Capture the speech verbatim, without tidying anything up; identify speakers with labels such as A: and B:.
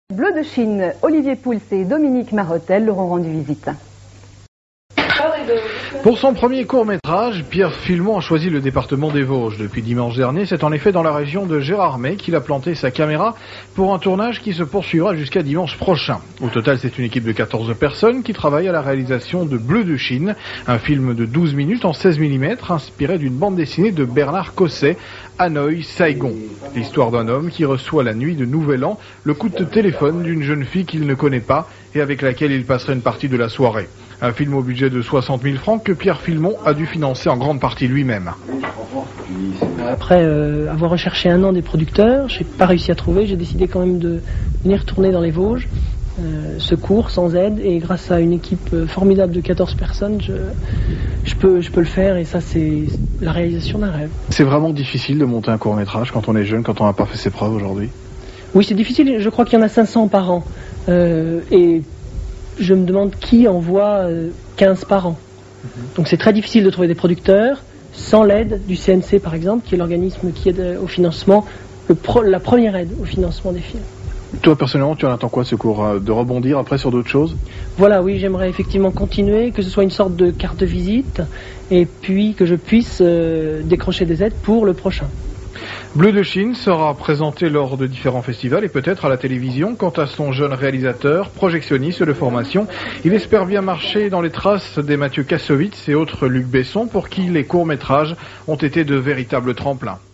A: Bleu de Chine, Olivier Pouls et Dominique Marottel leur ont rendu visite.
B: Pour son premier court-métrage, Pierre Filmon a choisi le département des Vosges. Depuis dimanche dernier, c'est en effet dans la région de Gérardmer qu'il a planté sa caméra pour un tournage qui se poursuivra jusqu'à dimanche prochain. Au total, c'est une équipe de quatorze personnes qui travaille à la réalisation de Bleu de Chine, un film de douze minutes en seize millimètres inspiré d'une bande dessinée de Bernard Cosset, Hanoï, Saigon. L'histoire d'un homme qui reçoit la nuit de Nouvel An le coup de téléphone d'une jeune fille qu'il ne connaît pas et avec laquelle il passerait une partie de la soirée. Un film au budget de soixante mille francs que Pierre Filmon a dû financer en grande partie lui-même.
C: Après euh, avoir recherché un an des producteurs, je n'ai pas réussi à trouver, j'ai décidé quand même de venir tourner dans les Vosges, euh, secours, sans aide, et grâce à une équipe formidable de quatorze personnes, je, je, peux, je peux le faire, et ça c'est la réalisation d'un rêve.
B: C'est vraiment difficile de monter un court-métrage quand on est jeune, quand on n'a pas fait ses preuves aujourd'hui?
C: Oui, c'est difficile, je crois qu'il y en a cinq cents par an, euh, et je me demande qui en voit quinze par an. Donc c'est très difficile de trouver des producteurs sans l'aide du C N C par exemple, qui est l'organisme qui aide au financement, le pro, la première aide au financement des films.
B: Toi personnellement, tu en attends quoi de ce cours? De rebondir après sur d'autres choses?
C: Voilà, oui, j'aimerais effectivement continuer, que ce soit une sorte de carte de visite, et puis que je puisse euh, décrocher des aides pour le prochain.
B: Bleu de Chine sera présenté lors de différents festivals et peut-être à la télévision. Quant à son jeune réalisateur, projectionniste de formation, il espère bien marcher dans les traces des Mathieu Kassovitz et autres Luc Besson pour qui les courts-métrages ont été de véritables tremplins.